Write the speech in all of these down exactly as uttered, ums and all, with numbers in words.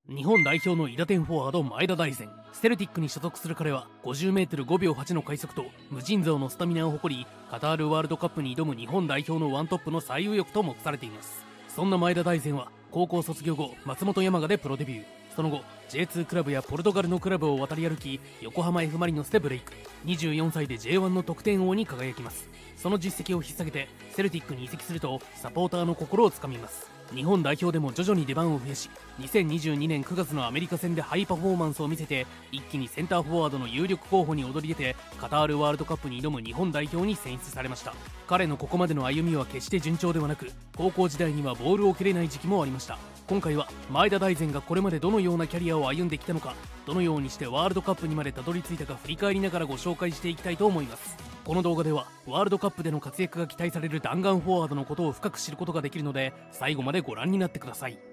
日本代表の韋駄天フォワード前田大然。セルティックに所属する彼は ごじゅうメートルごびょうはちの快速と無尽蔵のスタミナを誇り、カタールワールドカップに挑む日本代表のワントップの最有力と目されています。そんな前田大然は高校卒業後、松本山雅でプロデビュー。その後 ジェイツー クラブやポルトガルのクラブを渡り歩き、横浜 F マリノスでブレイク。にじゅうよんさいで ジェイワン の得点王に輝きます。その実績を引っ提げてセルティックに移籍すると、サポーターの心をつかみます。日本代表でも徐々に出番を増やし、にせんにじゅうにねんくがつのアメリカ戦でハイパフォーマンスを見せて、一気にセンターフォワードの有力候補に躍り出て、カタールワールドカップに挑む日本代表に選出されました。彼のここまでの歩みは決して順調ではなく、高校時代にはボールを蹴れない時期もありました。今回は前田大然がこれまでどのようなキャリアを歩んできたのか、どのようにしてワールドカップにまでたどり着いたか振り返りながらご紹介していきたいと思います。この動画ではワールドカップでの活躍が期待される弾丸フォワードのことを深く知ることができるので、最後までご覧になってください。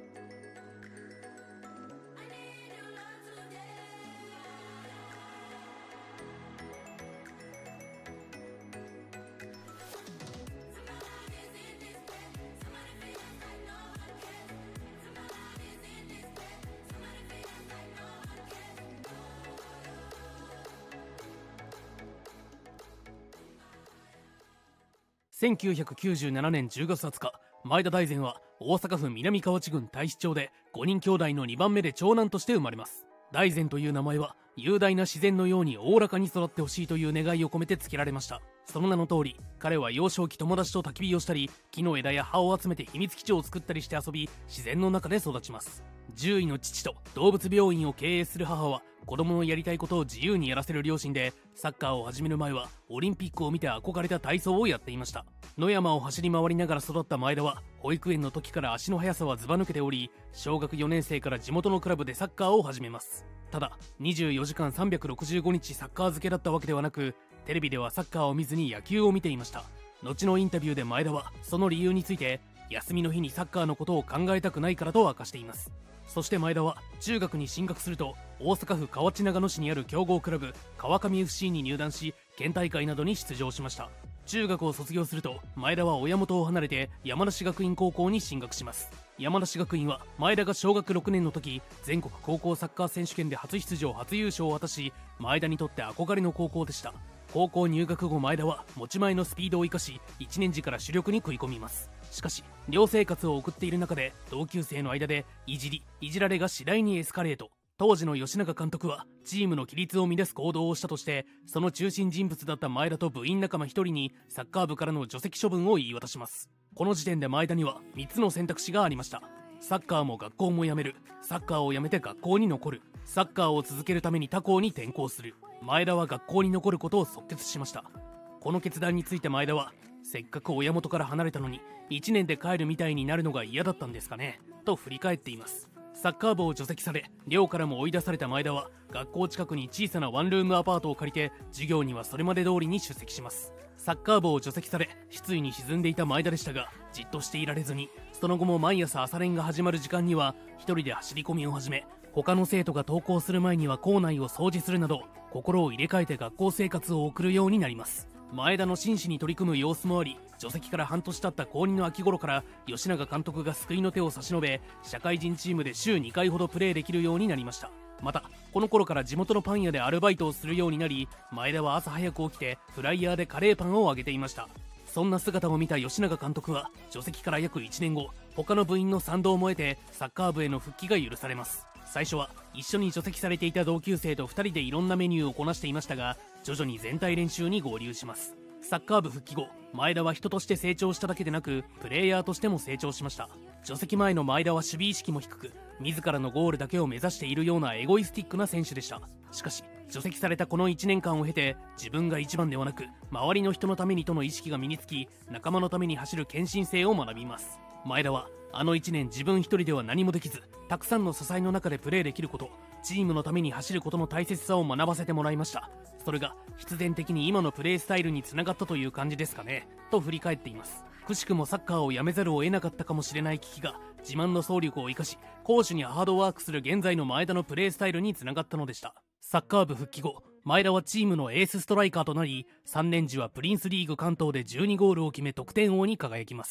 せんきゅうひゃくきゅうじゅうななねんじゅうがつはつか、前田大然は大阪府南河内郡太子町でごにん兄弟のにばんめで長男として生まれます。大然という名前は雄大な自然のようにおおらかに育ってほしいという願いを込めて付けられました。その名の通り、彼は幼少期友達と焚き火をしたり、木の枝や葉を集めて秘密基地を作ったりして遊び、自然の中で育ちます。獣医の父と動物病院を経営する母は、子供のやりたいことを自由にやらせる両親で、サッカーを始める前はオリンピックを見て憧れた体操をやっていました。野山を走り回りながら育った前田は、保育園の時から足の速さはずば抜けており、小学よねんせいから地元のクラブでサッカーを始めます。ただ、にじゅうよじかんさんびゃくろくじゅうごにちサッカー漬けだったわけではなく、テレビではサッカーを見ずに野球を見ていました。後のインタビューで前田は、その理由について、休みの日にサッカーのことを考えたくないからと明かしています。そして前田は中学に進学すると、大阪府河内長野市にある強豪クラブ川上 エフシー に入団し、県大会などに出場しました。中学を卒業すると前田は親元を離れて山梨学院高校に進学します。山梨学院は前田が小学ろくねんの時、全国高校サッカー選手権で初出場初優勝を果たし、前田にとって憧れの高校でした。高校入学後、前田は持ち前のスピードを生かし、いちねん時から主力に食い込みます。しかし寮生活を送っている中で、同級生の間でいじりいじられが次第にエスカレート。当時の吉永監督はチームの規律を乱す行動をしたとして、その中心人物だった前田と部員仲間ひとりにサッカー部からの除籍処分を言い渡します。この時点で前田にはみっつの選択肢がありました。サッカーも学校も辞める、サッカーを辞めて学校に残る、サッカーを続けるために他校に転校する。前田は学校に残ることを即決しました。この決断について前田は、せっかく親元から離れたのにいちねんで帰るみたいになるのが嫌だったんですかねと振り返っています。サッカー部を除籍され、寮からも追い出された前田は、学校近くに小さなワンルームアパートを借りて、授業にはそれまで通りに出席します。サッカー部を除籍され失意に沈んでいた前田でしたが、じっとしていられずに、その後も毎朝朝練が始まる時間には一人で走り込みを始め、他の生徒が登校する前には校内を掃除するなど、心を入れ替えて学校生活を送るようになります。前田の真摯に取り組む様子もあり、除籍から半年経った高にの秋頃から吉永監督が救いの手を差し伸べ、社会人チームで週にかいほどプレーできるようになりました。またこの頃から地元のパン屋でアルバイトをするようになり、前田は朝早く起きてフライヤーでカレーパンを揚げていました。そんな姿を見た吉永監督は、除籍から約いちねんご、他の部員の賛同も得てサッカー部への復帰が許されます。最初は一緒に除籍されていた同級生とふたりでいろんなメニューをこなしていましたが、徐々に全体練習に合流します。サッカー部復帰後、前田は人として成長しただけでなく、プレイヤーとしても成長しました。除籍前の前田は守備意識も低く、自らのゴールだけを目指しているようなエゴイスティックな選手でした。しかし除籍されたこのいちねんかんを経て、自分が一番ではなく周りの人のためにとの意識が身につき、仲間のために走る献身性を学びます。前田はあのいちねん、自分一人では何もできず、たくさんの支えの中でプレーできること、チームのために走ることの大切さを学ばせてもらいました。それが必然的に今のプレースタイルにつながったという感じですかねと振り返っています。くしくもサッカーをやめざるを得なかったかもしれない危機が、自慢の走力を生かし攻守にハードワークする現在の前田のプレースタイルにつながったのでした。サッカー部復帰後、前田はチームのエースストライカーとなり、さんねん時はプリンスリーグ関東でじゅうにゴールを決め得点王に輝きます。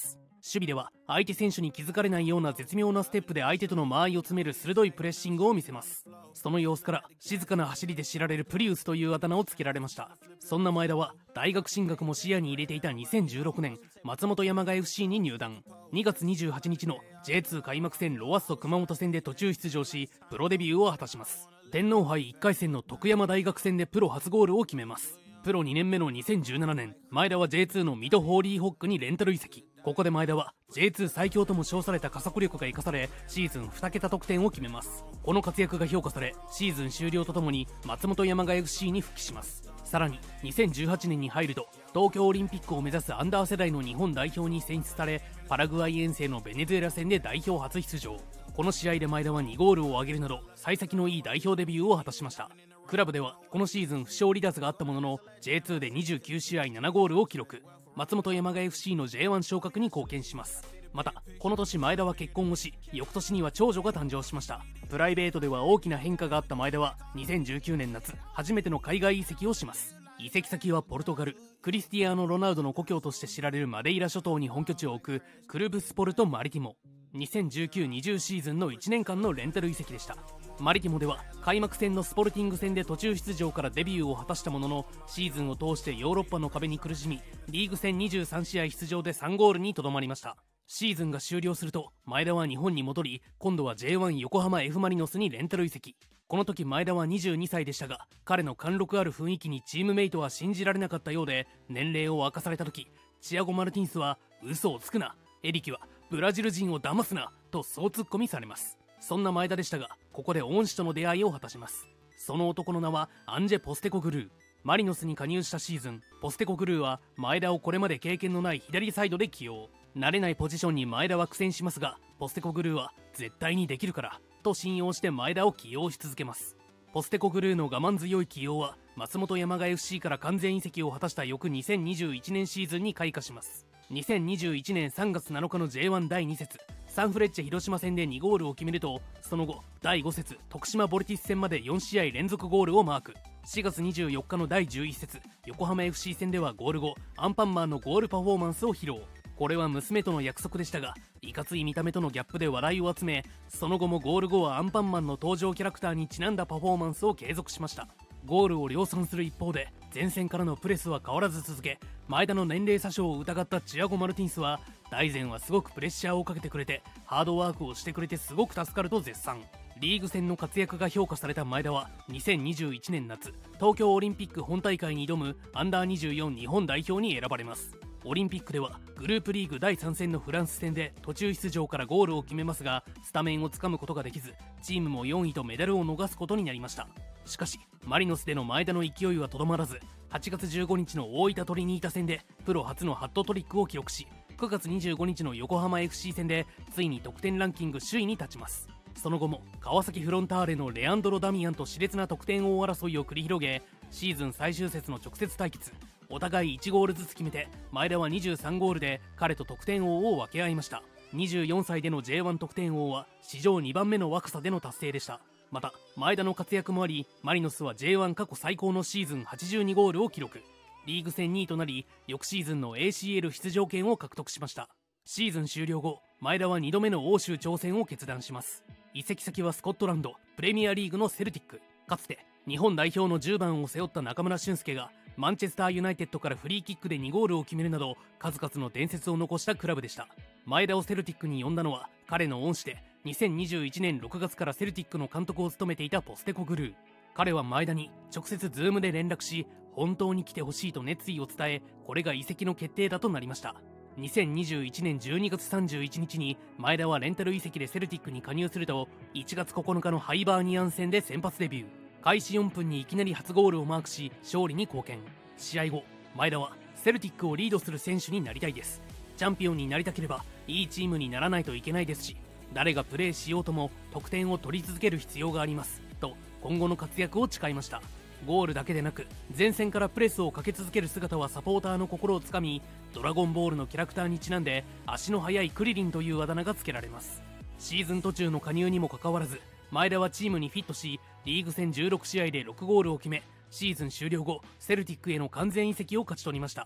備では相手選手に気づかれないような絶妙なステップで相手との間合いを詰める鋭いプレッシングを見せます。その様子から静かな走りで知られるプリウスというあだ名をつけられました。そんな前田は大学進学も視野に入れていたにせんじゅうろくねん、松本山雅 エフシー に入団。にがつにじゅうはちにちの ジェイツー 開幕戦ロアッソ熊本戦で途中出場し、プロデビューを果たします。天皇杯いっかい戦の徳山大学戦でプロ初ゴールを決めます。プロにねんめのにせんじゅうななねん、前田は ジェイツー の水戸ホーリーホックにレンタル移籍。ここで前田は ジェイツー 最強とも称された加速力が生かされ、シーズンにけた得点を決めます。この活躍が評価され、シーズン終了とともに松本山雅 エフシー に復帰します。さらににせんじゅうはちねんに入ると東京オリンピックを目指すアンダー世代の日本代表に選出され、パラグアイ遠征のベネズエラ戦で代表初出場。この試合で前田はにゴールを挙げるなど幸先のいい代表デビューを果たしました。クラブではこのシーズン負傷離脱があったものの ジェイツー でにじゅうきゅうしあいななゴールを記録。松本山雅 エフシー の ジェイワン 昇格に貢献します。またこの年前田は結婚をし、翌年には長女が誕生しました。プライベートでは大きな変化があった前田はにせんじゅうきゅうねん夏初めての海外移籍をします。移籍先はポルトガル、クリスティアーノ・ロナウドの故郷として知られるマデイラ諸島に本拠地を置くクルブスポルト・マリティモ。にせんじゅうきゅうにじゅう シーズンのいちねんかんのレンタル移籍でした。マリティモでは開幕戦のスポルティング戦で途中出場からデビューを果たしたものの、シーズンを通してヨーロッパの壁に苦しみ、リーグ戦にじゅうさんしあい出場でさんゴールにとどまりました。シーズンが終了すると前田は日本に戻り、今度は ジェイワン 横浜 F マリノスにレンタル移籍。この時前田はにじゅうにさいでしたが、彼の貫禄ある雰囲気にチームメイトは信じられなかったようで、年齢を明かされた時チアゴ・マルティンスは嘘をつくな、エリキはブラジル人を騙すなとそうツッコミされます。そんな前田でしたが、ここで恩師との出会いを果たします。その男の名はアンジェ・ポステコグルー。マリノスに加入したシーズン、ポステコグルーは前田をこれまで経験のない左サイドで起用。慣れないポジションに前田は苦戦しますが、ポステコグルーは絶対にできるからと信用して前田を起用し続けます。ポステコグルーの我慢強い起用は松本山雅 エフシー から完全移籍を果たした翌にせんにじゅういちねんシーズンに開花します。にせんにじゅういちねんさんがつなのかの ジェイワン だいに節、サンフレッチェ広島戦でにゴールを決めると、その後だいご節徳島ボルティス戦までよんしあい連続ゴールをマーク。しがつにじゅうよっかのだいじゅういち節横浜 エフシー 戦ではゴール後アンパンマンのゴールパフォーマンスを披露。これは娘との約束でしたが、いかつい見た目とのギャップで笑いを集め、その後もゴール後はアンパンマンの登場キャラクターにちなんだパフォーマンスを継続しました。ゴールを量産する一方で前線からのプレスは変わらず続け、前田の年齢詐称を疑ったチアゴ・マルティンスは、大前はすごくプレッシャーをかけてくれてハードワークをしてくれてすごく助かると絶賛。リーグ戦の活躍が評価された前田はにせんにじゅういちねん夏、東京オリンピック本大会に挑むアンダーにじゅうよん日本代表に選ばれます。オリンピックではグループリーグだいさん戦のフランス戦で途中出場からゴールを決めますが、スタメンをつかむことができず、チームもよんいとメダルを逃すことになりました。しかしマリノスでの前田の勢いはとどまらず、はちがつじゅうごにちの大分トリニータ戦でプロ初のハットトリックを記録し、くがつにじゅうごにちの横浜 エフシー 戦でついに得点ランキング首位に立ちます。その後も川崎フロンターレのレアンドロ・ダミアンと熾烈な得点王争いを繰り広げ、シーズン最終節の直接対決、お互いいちゴールずつ決めて前田はにじゅうさんゴールで彼と得点王を分け合いました。にじゅうよんさいでの ジェイワン 得点王は史上にばんめの若さでの達成でした。また前田の活躍もあり、マリノスは ジェイワン 過去最高のシーズンはちじゅうにゴールを記録。リーグ戦にいとなり、翌シーズンの エーシーエル 出場権を獲得しました。シーズン終了後、前田はにどめの欧州挑戦を決断します。移籍先はスコットランドプレミアリーグのセルティック。かつて日本代表のじゅうばんを背負った中村俊輔がマンチェスターユナイテッドからフリーキックでにゴールを決めるなど数々の伝説を残したクラブでした。前田をセルティックに呼んだのは彼の恩師でにせんにじゅういちねんろくがつからセルティックの監督を務めていたポステコグルー。彼は前田に直接ズームで連絡し、本当に来てほしいと熱意を伝え、これが移籍の決定だとなりました。にせんにじゅういちねんじゅうにがつさんじゅういちにちに前田はレンタル移籍でセルティックに加入すると、いちがつここのかのハイバーニアン戦で先発デビュー。開始よんぷんにいきなり初ゴールをマークし勝利に貢献。試合後前田はセルティックをリードする選手になりたいです、チャンピオンになりたければいいチームにならないといけないですし、誰がプレーしようとも得点を取り続ける必要がありますと今後の活躍を誓いました。ゴールだけでなく前線からプレスをかけ続ける姿はサポーターの心をつかみ、ドラゴンボールのキャラクターにちなんで足の速いクリリンというあだ名が付けられます。シーズン途中の加入にもかかわらず前田はチームにフィットし、リーグ戦じゅうろくしあいでろくゴールを決め、シーズン終了後セルティックへの完全移籍を勝ち取りました。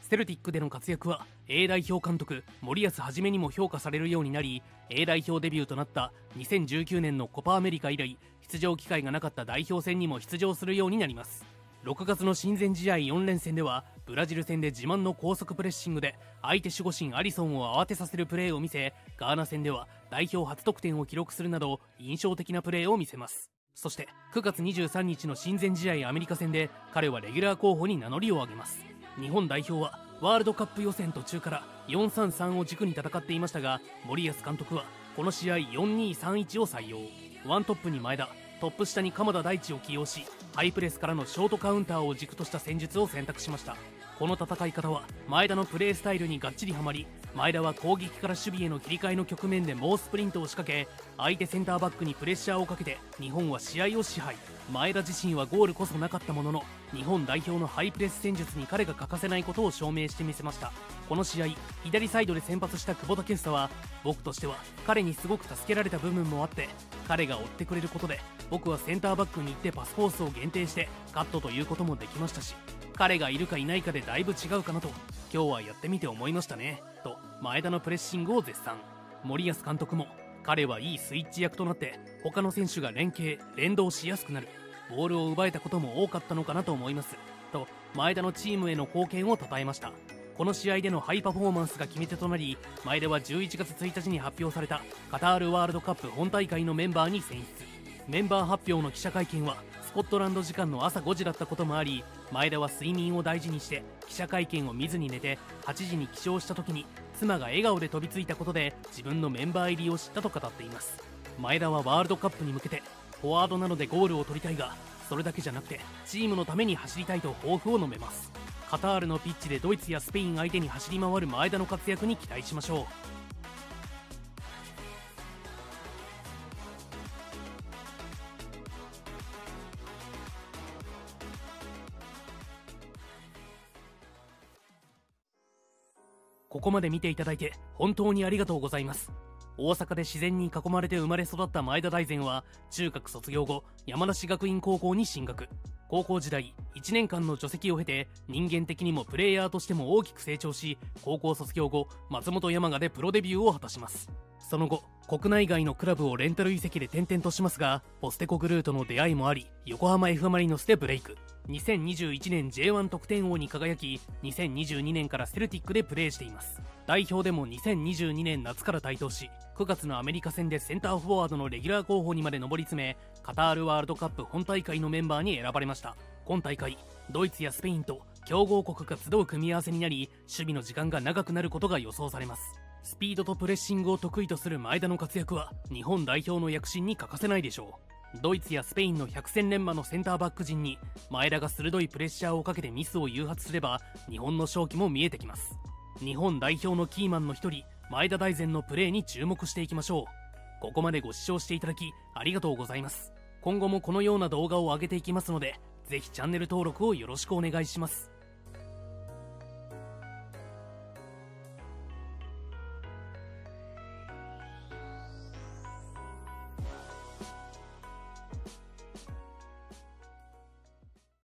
セルティックでの活躍は A 代表監督森保一にも評価されるようになり、 A 代表デビューとなったにせんじゅうきゅうねんのコパアメリカ以来出場機会がなかった代表戦にも出場するようになります。ろくがつの親善試合よん連戦ではブラジル戦で自慢の高速プレッシングで相手守護神アリソンを慌てさせるプレーを見せ、ガーナ戦では代表初得点を記録するなど印象的なプレーを見せます。そしてくがつにじゅうさんにちの親善試合アメリカ戦で彼はレギュラー候補に名乗りを上げます。日本代表はワールドカップ予選途中から よんさんさん を軸に戦っていましたが、森保監督はこの試合 よんにさんいち を採用。ワントップに前田、トップ下に鎌田大地を起用し、ハイプレスからのショートカウンターを軸とした戦術を選択しました。この戦い方は前田のプレースタイルにがっちりはまり、前田は攻撃から守備への切り替えの局面で猛スプリントを仕掛け、相手センターバックにプレッシャーをかけて日本は試合を支配。前田自身はゴールこそなかったものの、日本代表のハイプレス戦術に彼が欠かせないことを証明してみせました。この試合左サイドで先発した久保建英は、僕としては彼にすごく助けられた部分もあって、彼が追ってくれることで僕はセンターバックに行ってパスコースを限定してカットということもできましたし、彼がいるかいないかでだいぶ違うかなと今日はやってみて思いましたねと前田のプレッシングを絶賛。森保監督も彼はいいスイッチ役となって他の選手が連携連動しやすくなる、ボールを奪えたことも多かったのかなと思いますと前田のチームへの貢献を称えました。この試合でのハイパフォーマンスが決め手となり、前田はじゅういちがつついたちに発表されたカタールワールドカップ本大会のメンバーに選出。メンバー発表の記者会見はスコットランド時間の朝ごじだったこともあり、前田は睡眠を大事にして記者会見を見ずに寝て、はちじに起床した時に妻が笑顔で飛びついたことで自分のメンバー入りを知ったと語っています。前田はワールドカップに向けてフォワードなのでゴールを取りたいが、それだけじゃなくてチームのために走りたいと抱負を述べます。カタールのピッチでドイツやスペイン相手に走り回る前田の活躍に期待しましょう。ここまで見ていただいて本当にありがとうございます。大阪で自然に囲まれて生まれ育った前田大然は中学卒業後山梨学院高校に進学。高校時代いちねんかんの除籍を経て人間的にもプレイヤーとしても大きく成長し、高校卒業後松本山雅でプロデビューを果たします。その後国内外のクラブをレンタル移籍で転々としますが、ポステコグルーとの出会いもあり横浜 F・マリノスでブレイク。にせんにじゅういちねん ジェイワン 得点王に輝き、にせんにじゅうにねんからセルティックでプレーしています。代表でもにせんにじゅうにねん夏から台頭し、くがつのアメリカ戦でセンターフォワードのレギュラー候補にまで上り詰め、カタールワールドカップ本大会のメンバーに選ばれました。今大会ドイツやスペインと強豪国が集う組み合わせになり、守備の時間が長くなることが予想されます。スピードとプレッシングを得意とする前田の活躍は日本代表の躍進に欠かせないでしょう。ドイツやスペインの百戦錬磨のセンターバック陣に前田が鋭いプレッシャーをかけてミスを誘発すれば、日本の勝機も見えてきます。日本代表のキーマンの一人前田大然のプレーに注目していきましょう。ここまでご視聴していただきありがとうございます。今後もこのような動画を上げていきますので、ぜひチャンネル登録をよろしくお願いします。